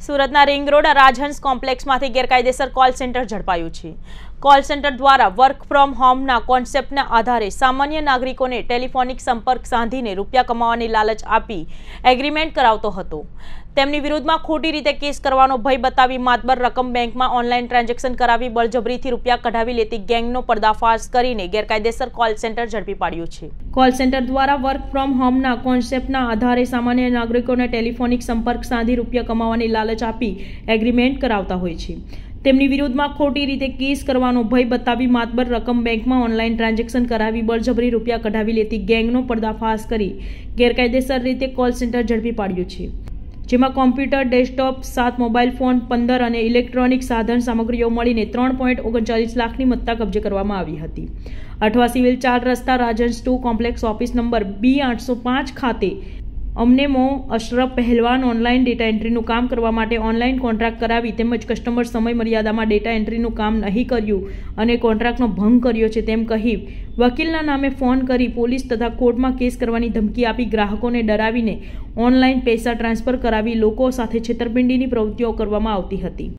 સુરતના ring road રાજહંસ કોમ્પ્લેક્સમાંથી ગેરકાયદેસર call center ઝડપાયું છે। કોલ સેન્ટર દ્વારા વર્ક ફ્રોમ હોમના કોન્સેપ્ટના આધારે સામાન્ય નાગરિકોને ટેલિફોનિક સંપર્ક સાધીને રૂપિયા કમાવાની લાલચ આપી એગ્રીમેન્ટ કરાવતો હતો। તેમની વિરુદ્ધમાં ખોટી રીતે કેસ કરવાનો ભય બતાવી માતબર રકમ બેંકમાં ઓનલાઈન ટ્રાન્ઝેક્શન કરાવી બળજબરીથી રૂપિયા કઢાવી લેતી ગેંગનો પર્દાફાશ કરીને ગેરકાયદેસર કોલ સેન્ટર ઝડપી પાડ્યું છે। કોલ સેન્ટર દ્વારા વર્ક ફ્રોમ હોમના કોન્સેપ્ટના આધારે સામાન્ય નાગરિકોને ટેલિફોનિક સંપર્ક સાધી રૂપિયા કમાવાની લાલચ આપી એગ્રીમેન્ટ કરાવતા હોય છે। તેમની વિરુદ્ધમાં ખોટી રીતે કેસ કરવાનો ભય બતાવી માતબર રકમ બેંકમાં ઓનલાઈન ટ્રાન્ઝેક્શન કરાવી બળજબરી રૂપિયા કઢાવી લેતી ગેંગનો પર્દાફાશ કરી ગેરકાયદેસર રીતે કોલ સેન્ટર ઝડપી પાડ્યું છે। જેમાં કોમ્પ્યુટર, ડેસ્કટોપ, 7 મોબાઈલ ફોન, 15 અને ઇલેક્ટ્રોનિક સાધન સામગ્રીઓ મળીને 3.39 લાખની મત્તા કબજે કરવામાં આવી હતી। અઠવા સિવિલ 4 રસ્તા રાજહંસ 2 કોમ્પ્લેક્સ ઓફિસ નંબર B805 ખાતે અમનેમો અશરફ પહેલવાન ઓનલાઈન ડેટા એન્ટ્રીનું કામ કરવા માટે ઓનલાઈન કોન્ટ્રાક્ટ કરાવી તેમજ કસ્ટમર સમય મર્યાદામાં ડેટા એન્ટ્રીનું કામ નહીં કર્યું અને કોન્ટ્રાક્ટનો ભંગ કર્યો છે તેમ કહી વકીલના નામે ફોન કરી પોલીસ તથા કોર્ટમાં કેસ કરવાની ધમકી આપી ગ્રાહકોને ડરાવીને ઓનલાઈન પૈસા ટ્રાન્સફર કરાવી લોકો સાથે છેતરપિંડીની પ્રવૃત્તિઓ કરવામાં આવતી હતી।